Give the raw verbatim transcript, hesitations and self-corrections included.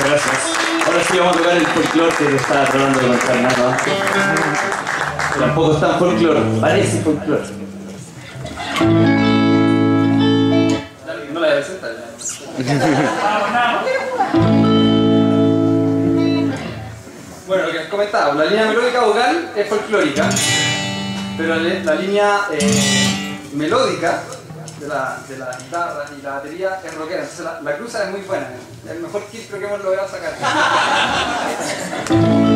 gracias. Ahora sí vamos a tocar el folclore que te estaba tratando de contar nada antes. Tampoco es tan folclore, parece folclore. No la debes sentar ya. Bueno, lo que les comentaba, la línea melódica vocal es folclórica, pero la línea eh, melódica de la, de la guitarra y la batería es rockera, entonces la, la cruza es muy buena, es el mejor kit que hemos logrado sacar.